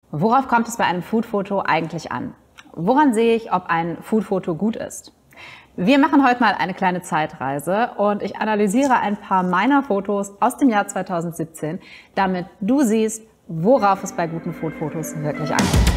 Worauf kommt es bei einem Foodfoto eigentlich an? Woran sehe ich, ob ein Foodfoto gut ist? Wir machen heute mal eine kleine Zeitreise und ich analysiere ein paar meiner Fotos aus dem Jahr 2017, damit du siehst, worauf es bei guten Foodfotos wirklich ankommt.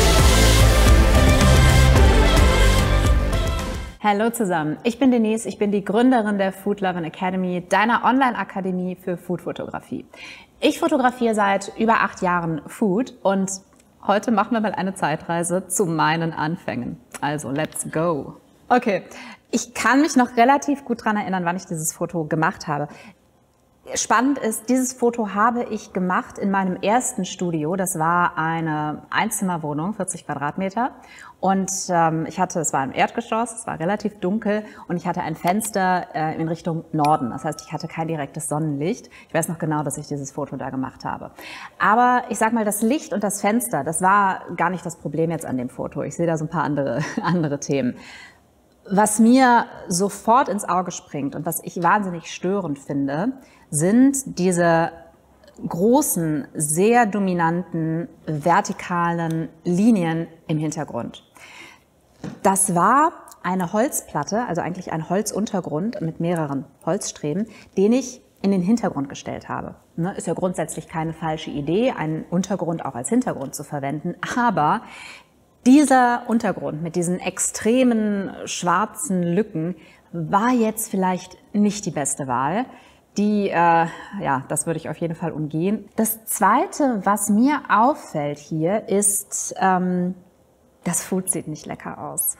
Hallo zusammen, ich bin Denise, ich bin die Gründerin der Food Lovin' Academy, deiner Online-Akademie für Foodfotografie. Ich fotografiere seit über 8 Jahren Food und heute machen wir mal eine Zeitreise zu meinen Anfängen. Also, let's go! Okay, ich kann mich noch relativ gut daran erinnern, wann ich dieses Foto gemacht habe. Spannend ist, dieses Foto habe ich gemacht in meinem ersten Studio. Das war eine Einzimmerwohnung, 40 Quadratmeter. Und es war im Erdgeschoss, es war relativ dunkel und ich hatte ein Fenster in Richtung Norden. Das heißt, ich hatte kein direktes Sonnenlicht. Ich weiß noch genau, dass ich dieses Foto da gemacht habe. Aber ich sag mal, das Licht und das Fenster, das war gar nicht das Problem jetzt an dem Foto. Ich sehe da so ein paar andere Themen. Was mir sofort ins Auge springt und was ich wahnsinnig störend finde, sind diese großen, sehr dominanten, vertikalen Linien im Hintergrund. Das war eine Holzplatte, also eigentlich ein Holzuntergrund mit mehreren Holzstreben, den ich in den Hintergrund gestellt habe. Ist ja grundsätzlich keine falsche Idee, einen Untergrund auch als Hintergrund zu verwenden, aber dieser Untergrund mit diesen extremen schwarzen Lücken war jetzt vielleicht nicht die beste Wahl. Das würde ich auf jeden Fall umgehen. Das Zweite, was mir auffällt hier, ist, das Food sieht nicht lecker aus.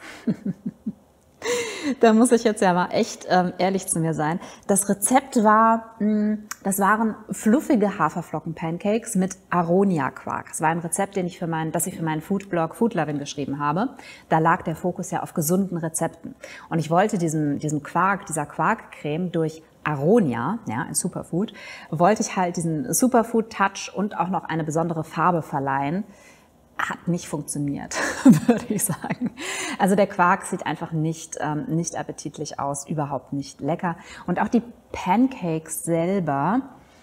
Da muss ich jetzt ja mal echt ehrlich zu mir sein. Das Rezept das waren fluffige Haferflocken-Pancakes mit Aronia-Quark. Das war ein Rezept, das ich für meinen Foodblog Food Lovin' geschrieben habe. Da lag der Fokus ja auf gesunden Rezepten. Und ich wollte dieser Quarkcreme durch Aronia, ja, ein Superfood, wollte ich halt diesen Superfood-Touch und auch noch eine besondere Farbe verleihen. Hat nicht funktioniert, würde ich sagen. Also der Quark sieht einfach nicht appetitlich aus, überhaupt nicht lecker. Und auch die Pancakes selber,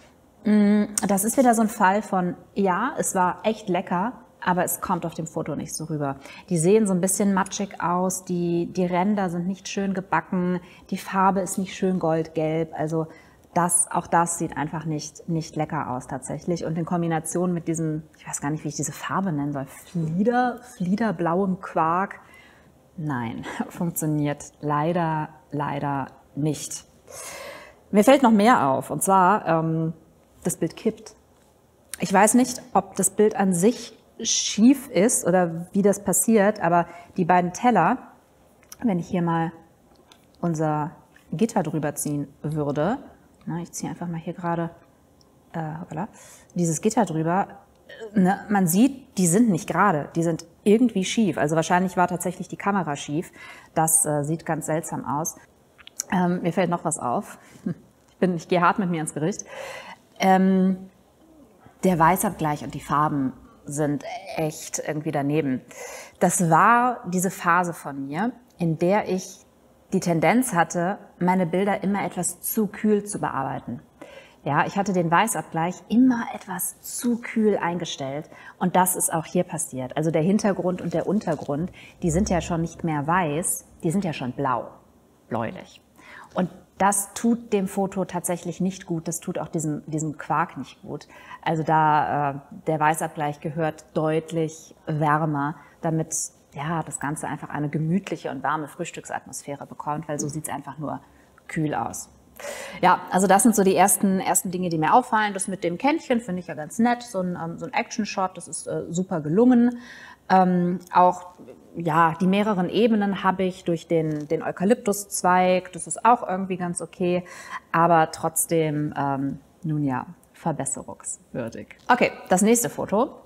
das ist wieder so ein Fall von, ja, es war echt lecker, aber es kommt auf dem Foto nicht so rüber. Die sehen so ein bisschen matschig aus, die Ränder sind nicht schön gebacken, die Farbe ist nicht schön goldgelb, also auch das sieht einfach nicht lecker aus tatsächlich. Und in Kombination mit diesem, ich weiß gar nicht, wie ich diese Farbe nennen soll, fliederblauem Quark, nein, funktioniert leider nicht. Mir fällt noch mehr auf, und zwar, das Bild kippt. Ich weiß nicht, ob das Bild an sich schief ist oder wie das passiert, aber die beiden Teller, wenn ich hier mal unser Gitter drüber ziehen würde, ich ziehe einfach mal hier gerade dieses Gitter drüber. Man sieht, die sind nicht gerade, die sind irgendwie schief. Also wahrscheinlich war tatsächlich die Kamera schief. Das sieht ganz seltsam aus. Mir fällt noch was auf. Ich gehe hart mit mir ins Gericht. Der Weißabgleich und die Farben sind echt irgendwie daneben. Das war diese Phase von mir, in der ich die Tendenz hatte, meine Bilder immer etwas zu kühl zu bearbeiten. Ja, ich hatte den Weißabgleich immer etwas zu kühl eingestellt und das ist auch hier passiert. Also der Hintergrund und der Untergrund, die sind ja schon nicht mehr weiß, die sind ja schon bläulich. Und das tut dem Foto tatsächlich nicht gut, das tut auch diesem Quark nicht gut. Also der Weißabgleich gehört deutlich wärmer, damit das Ganze einfach eine gemütliche und warme Frühstücksatmosphäre bekommt, weil so sieht es einfach nur kühl aus. Ja, also das sind so die ersten Dinge, die mir auffallen. Das mit dem Kännchen finde ich ja ganz nett, so ein Action-Shot, das ist super gelungen. Die mehreren Ebenen habe ich durch den Eukalyptuszweig, das ist auch irgendwie ganz okay, aber trotzdem, verbesserungswürdig. Okay, das nächste Foto.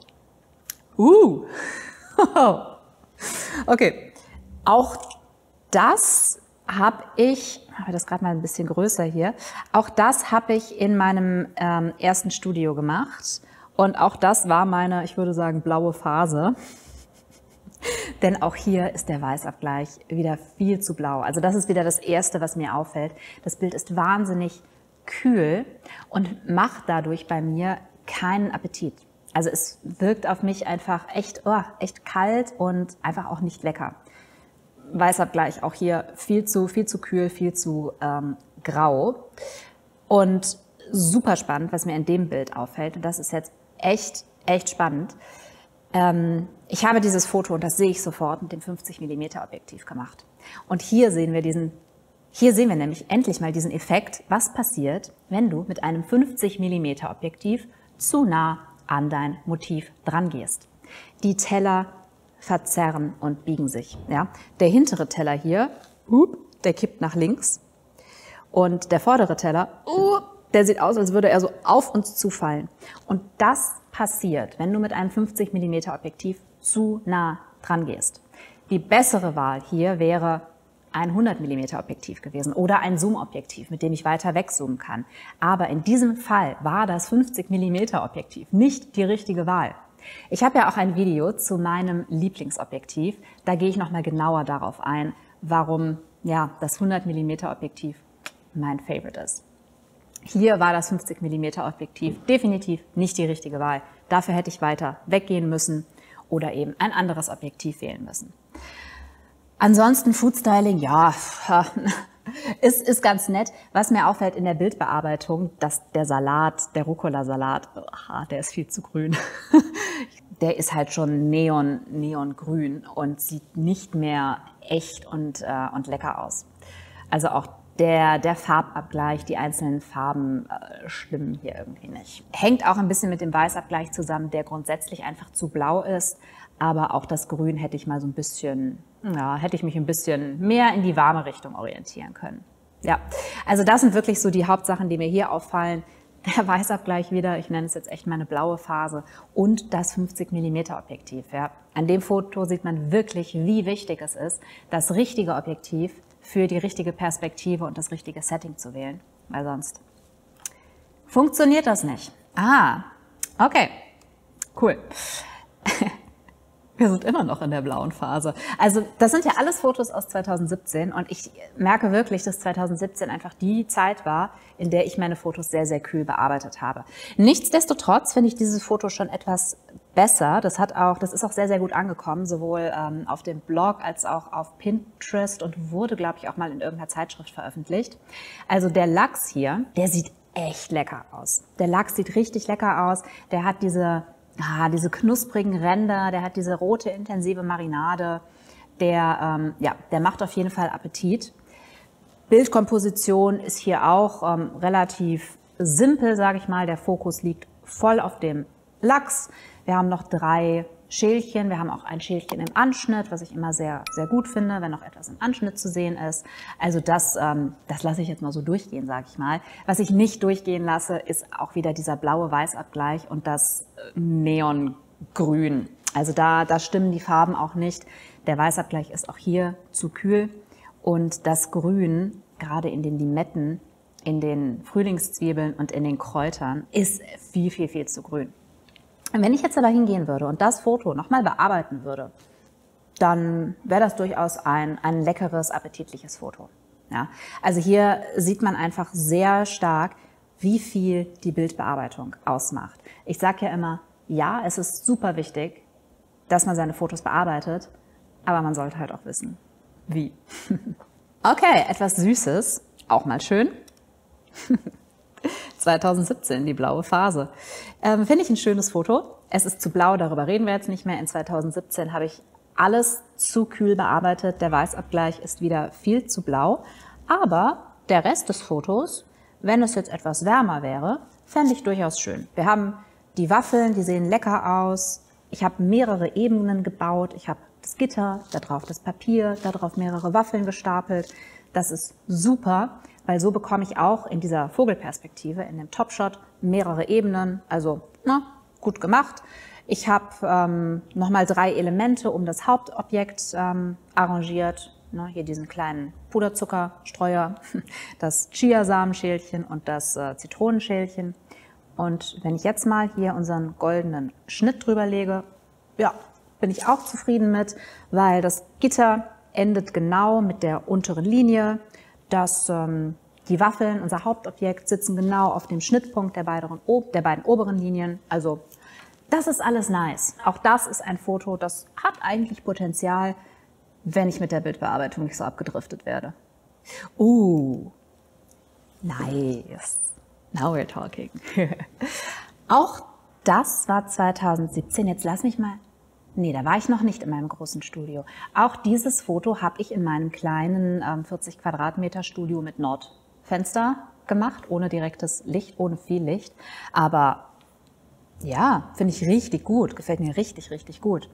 Okay, auch das habe ich das gerade mal ein bisschen größer hier, auch das habe ich in meinem ersten Studio gemacht und auch das war meine, ich würde sagen, blaue Phase. Denn auch hier ist der Weißabgleich wieder viel zu blau. Also das ist wieder das Erste, was mir auffällt. Das Bild ist wahnsinnig kühl und macht dadurch bei mir keinen Appetit. Also es wirkt auf mich einfach echt kalt und einfach auch nicht lecker. Weißabgleich auch hier viel zu kühl, viel zu grau. Und super spannend, was mir in dem Bild auffällt, und das ist jetzt echt spannend. Ich habe dieses Foto, und das sehe ich sofort, mit dem 50 mm Objektiv gemacht. Und hier sehen wir nämlich endlich mal diesen Effekt, was passiert, wenn du mit einem 50 mm Objektiv zu nah an dein Motiv dran gehst. Die Teller verzerren und biegen sich. Ja? Der hintere Teller hier, der kippt nach links, und der vordere Teller, der sieht aus, als würde er so auf uns zufallen. Und das passiert, wenn du mit einem 50 mm Objektiv zu nah dran gehst. Die bessere Wahl hier wäre ein 100 mm Objektiv gewesen oder ein Zoom-Objektiv, mit dem ich weiter wegzoomen kann. Aber in diesem Fall war das 50 mm Objektiv nicht die richtige Wahl. Ich habe ja auch ein Video zu meinem Lieblingsobjektiv. Da gehe ich nochmal genauer darauf ein, warum ja, das 100 mm Objektiv mein Favorite ist. Hier war das 50 mm Objektiv definitiv nicht die richtige Wahl. Dafür hätte ich weiter weggehen müssen oder eben ein anderes Objektiv wählen müssen. Ansonsten Foodstyling, ja, ist ganz nett. Was mir auffällt in der Bildbearbeitung, dass der Salat, der Rucola-Salat, der ist viel zu grün. Der ist halt schon neongrün und sieht nicht mehr echt und lecker aus. Also auch der Farbabgleich, die einzelnen Farben stimmen hier irgendwie nicht. Hängt auch ein bisschen mit dem Weißabgleich zusammen, der grundsätzlich einfach zu blau ist. Aber auch das Grün hätte ich mal so ein bisschen, hätte ich mich ein bisschen mehr in die warme Richtung orientieren können. Ja, also das sind wirklich so die Hauptsachen, die mir hier auffallen. Der Weißabgleich wieder, ich nenne es jetzt echt meine blaue Phase, und das 50 mm Objektiv. Ja. An dem Foto sieht man wirklich, wie wichtig es ist, das richtige Objektiv für die richtige Perspektive und das richtige Setting zu wählen, weil sonst funktioniert das nicht. Okay, cool. Wir sind immer noch in der blauen Phase. Also das sind ja alles Fotos aus 2017 und ich merke wirklich, dass 2017 einfach die Zeit war, in der ich meine Fotos sehr, sehr kühl bearbeitet habe. Nichtsdestotrotz finde ich dieses Foto schon etwas besser. Das ist auch sehr, sehr gut angekommen, sowohl auf dem Blog als auch auf Pinterest und wurde, glaube ich, auch mal in irgendeiner Zeitschrift veröffentlicht. Also der Lachs hier, der sieht echt lecker aus. Der Lachs sieht richtig lecker aus. Der hat diese knusprigen Ränder, der hat diese rote intensive Marinade, der macht auf jeden Fall Appetit. Bildkomposition ist hier auch relativ simpel, sage ich mal. Der Fokus liegt voll auf dem Lachs. Wir haben noch 3 Schälchen. Wir haben auch ein Schälchen im Anschnitt, was ich immer sehr, sehr gut finde, wenn noch etwas im Anschnitt zu sehen ist. Also das lasse ich jetzt mal so durchgehen, sage ich mal. Was ich nicht durchgehen lasse, ist auch wieder dieser blaue Weißabgleich und das Neongrün. Also da stimmen die Farben auch nicht. Der Weißabgleich ist auch hier zu kühl. Und das Grün, gerade in den Limetten, in den Frühlingszwiebeln und in den Kräutern, ist viel, viel, viel zu grün. Und wenn ich jetzt aber hingehen würde und das Foto nochmal bearbeiten würde, dann wäre das durchaus ein leckeres, appetitliches Foto. Ja? Also hier sieht man einfach sehr stark, wie viel die Bildbearbeitung ausmacht. Ich sage ja immer, ja, es ist super wichtig, dass man seine Fotos bearbeitet, aber man sollte halt auch wissen, wie. Okay, etwas Süßes, auch mal schön. 2017, die blaue Phase. Finde ich ein schönes Foto. Es ist zu blau, darüber reden wir jetzt nicht mehr. In 2017 habe ich alles zu kühl bearbeitet. Der Weißabgleich ist wieder viel zu blau. Aber der Rest des Fotos, wenn es jetzt etwas wärmer wäre, fände ich durchaus schön. Wir haben die Waffeln, die sehen lecker aus. Ich habe mehrere Ebenen gebaut. Ich habe das Gitter, da drauf das Papier, da drauf mehrere Waffeln gestapelt. Das ist super, weil so bekomme ich auch in dieser Vogelperspektive, in dem Topshot, mehrere Ebenen. Also gut gemacht. Ich habe nochmal 3 Elemente um das Hauptobjekt arrangiert. Hier diesen kleinen Puderzuckerstreuer, das Chiasamenschälchen und das Zitronenschälchen. Und wenn ich jetzt mal hier unseren goldenen Schnitt drüber lege, ja, bin ich auch zufrieden mit, weil das Gitter endet genau mit der unteren Linie. Die Waffeln, unser Hauptobjekt, sitzen genau auf dem Schnittpunkt der beiden oberen Linien. Also Das ist alles nice. Auch das ist ein Foto, das hat eigentlich Potenzial, wenn ich mit der Bildbearbeitung nicht so abgedriftet werde. Nice. Now we're talking. Auch das war 2017. Jetzt lass mich mal... Nee, da war ich noch nicht in meinem großen Studio. Auch dieses Foto habe ich in meinem kleinen 40 Quadratmeter Studio mit Nordfenster gemacht, ohne direktes Licht, ohne viel Licht. Aber ja, finde ich richtig gut, gefällt mir richtig, richtig gut.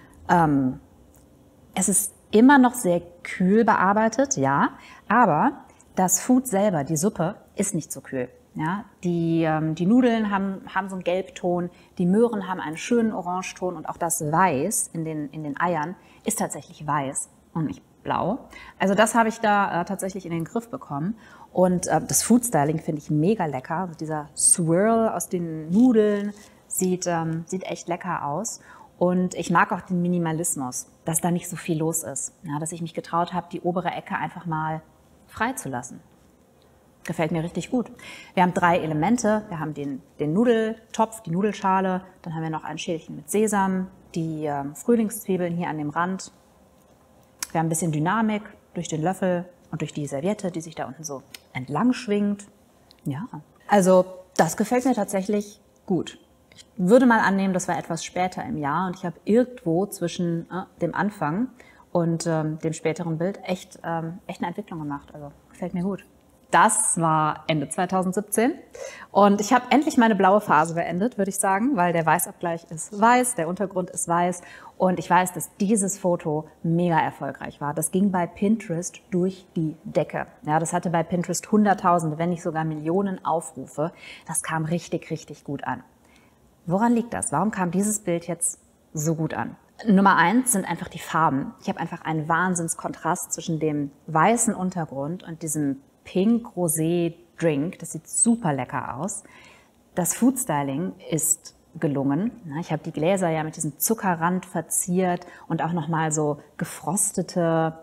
Es ist immer noch sehr kühl bearbeitet, ja, aber das Food selber, die Suppe, ist nicht so kühl. Ja, die Nudeln haben so einen Gelbton, die Möhren haben einen schönen Orangeton und auch das Weiß in den Eiern ist tatsächlich weiß und nicht blau. Also das habe ich da tatsächlich in den Griff bekommen. Und das Food Styling finde ich mega lecker. Also dieser Swirl aus den Nudeln sieht echt lecker aus. Und ich mag auch den Minimalismus, dass da nicht so viel los ist. Ja, dass ich mich getraut habe, die obere Ecke einfach mal frei zu lassen. Gefällt mir richtig gut. Wir haben 3 Elemente. Wir haben den Nudeltopf, die Nudelschale. Dann haben wir noch ein Schälchen mit Sesam, die Frühlingszwiebeln hier an dem Rand. Wir haben ein bisschen Dynamik durch den Löffel und durch die Serviette, die sich da unten so entlang schwingt. Ja, also das gefällt mir tatsächlich gut. Ich würde mal annehmen, das war etwas später im Jahr und ich habe irgendwo zwischen dem Anfang und dem späteren Bild echt eine Entwicklung gemacht. Also gefällt mir gut. Das war Ende 2017 und ich habe endlich meine blaue Phase beendet, würde ich sagen, weil der Weißabgleich ist weiß, der Untergrund ist weiß und ich weiß, dass dieses Foto mega erfolgreich war. Das ging bei Pinterest durch die Decke. Ja, das hatte bei Pinterest Hunderttausende, wenn nicht sogar Millionen Aufrufe. Das kam richtig, richtig gut an. Woran liegt das? Warum kam dieses Bild jetzt so gut an? Nummer 1 sind einfach die Farben. Ich habe einfach einen Wahnsinnskontrast zwischen dem weißen Untergrund und diesem Pink-Rosé-Drink. Das sieht super lecker aus. Das Food Styling ist gelungen. Ich habe die Gläser ja mit diesem Zuckerrand verziert und auch nochmal so gefrostete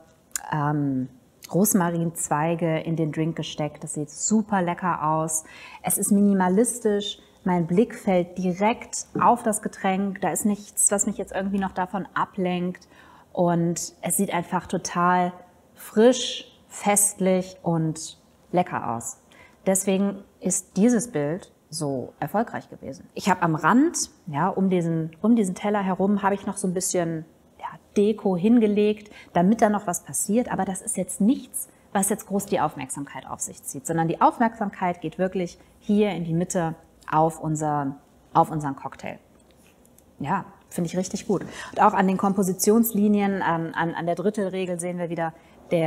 Rosmarinzweige in den Drink gesteckt. Das sieht super lecker aus. Es ist minimalistisch. Mein Blick fällt direkt auf das Getränk. Da ist nichts, was mich jetzt irgendwie noch davon ablenkt. Und es sieht einfach total frisch, festlich und lecker aus. Deswegen ist dieses Bild so erfolgreich gewesen. Ich habe am Rand, ja, um diesen Teller herum, habe ich noch so ein bisschen Deko hingelegt, damit da noch was passiert. Aber das ist jetzt nichts, was jetzt groß die Aufmerksamkeit auf sich zieht, sondern die Aufmerksamkeit geht wirklich hier in die Mitte auf unseren Cocktail. Ja, finde ich richtig gut. Und auch an den Kompositionslinien, an der Drittelregel sehen wir wieder,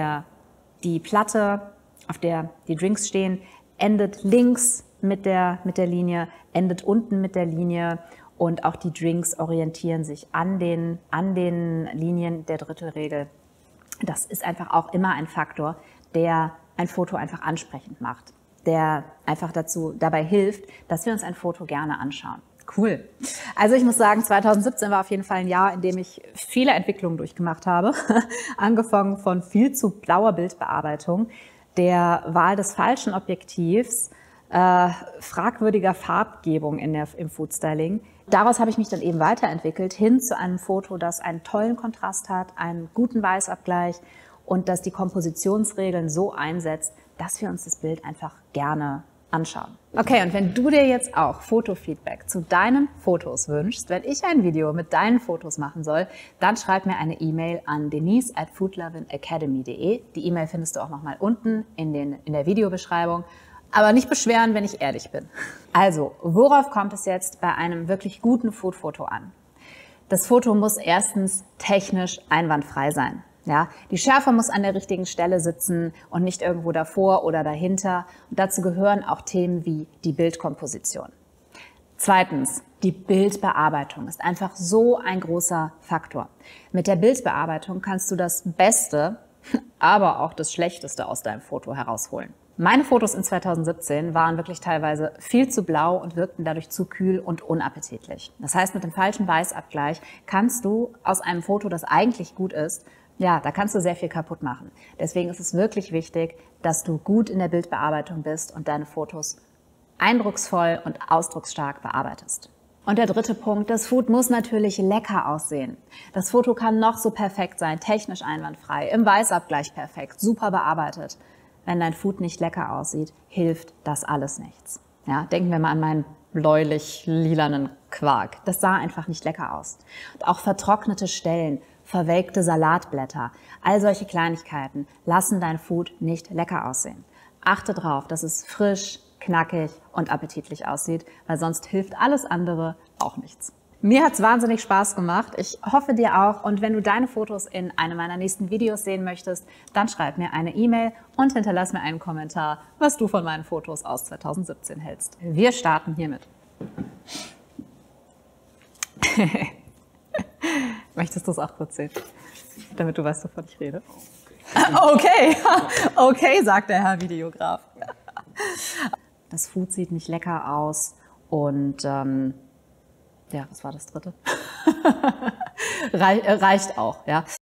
die Platte, auf der die Drinks stehen, endet links mit der Linie, endet unten mit der Linie und auch die Drinks orientieren sich an den Linien der Drittelregel. Das ist einfach auch immer ein Faktor, der ein Foto einfach ansprechend macht, der einfach dabei hilft, dass wir uns ein Foto gerne anschauen. Cool. Also ich muss sagen, 2017 war auf jeden Fall ein Jahr, in dem ich viele Entwicklungen durchgemacht habe. Angefangen von viel zu blauer Bildbearbeitung, der Wahl des falschen Objektivs, fragwürdiger Farbgebung im Food Styling. Daraus habe ich mich dann eben weiterentwickelt hin zu einem Foto, das einen tollen Kontrast hat, einen guten Weißabgleich und das die Kompositionsregeln so einsetzt, dass wir uns das Bild einfach gerne anschauen. Okay, und wenn du dir jetzt auch Fotofeedback zu deinen Fotos wünschst, wenn ich ein Video mit deinen Fotos machen soll, dann schreib mir eine E-Mail an denise@foodlovinacademy.de. Die E-Mail findest du auch nochmal unten in der Videobeschreibung. Aber nicht beschweren, wenn ich ehrlich bin. Also, worauf kommt es jetzt bei einem wirklich guten Foodfoto an? Das Foto muss erstens technisch einwandfrei sein. Ja, die Schärfe muss an der richtigen Stelle sitzen und nicht irgendwo davor oder dahinter. Und dazu gehören auch Themen wie die Bildkomposition. Zweitens, die Bildbearbeitung ist einfach so ein großer Faktor. Mit der Bildbearbeitung kannst du das Beste, aber auch das Schlechteste aus deinem Foto herausholen. Meine Fotos in 2017 waren wirklich teilweise viel zu blau und wirkten dadurch zu kühl und unappetitlich. Das heißt, mit dem falschen Weißabgleich kannst du aus einem Foto, das eigentlich gut ist, ja, da kannst du sehr viel kaputt machen. Deswegen ist es wirklich wichtig, dass du gut in der Bildbearbeitung bist und deine Fotos eindrucksvoll und ausdrucksstark bearbeitest. Und der dritte Punkt, das Food muss natürlich lecker aussehen. Das Foto kann noch so perfekt sein, technisch einwandfrei, im Weißabgleich perfekt, super bearbeitet. Wenn dein Food nicht lecker aussieht, hilft das alles nichts. Ja, denken wir mal an meinen bläulich-lilanen Quark. Das sah einfach nicht lecker aus. Und auch vertrocknete Stellen, verwelkte Salatblätter, all solche Kleinigkeiten lassen dein Food nicht lecker aussehen. Achte drauf, dass es frisch, knackig und appetitlich aussieht, weil sonst hilft alles andere auch nichts. Mir hat's wahnsinnig Spaß gemacht. Ich hoffe dir auch. Und wenn du deine Fotos in einem meiner nächsten Videos sehen möchtest, dann schreib mir eine E-Mail und hinterlass mir einen Kommentar, was du von meinen Fotos aus 2017 hältst. Wir starten hiermit. Möchtest du es auch kurz sehen, damit du weißt, wovon ich rede? Okay, okay, sagt der Herr Videograf. Das Food sieht nicht lecker aus und ja, was war das dritte? Reicht auch, ja.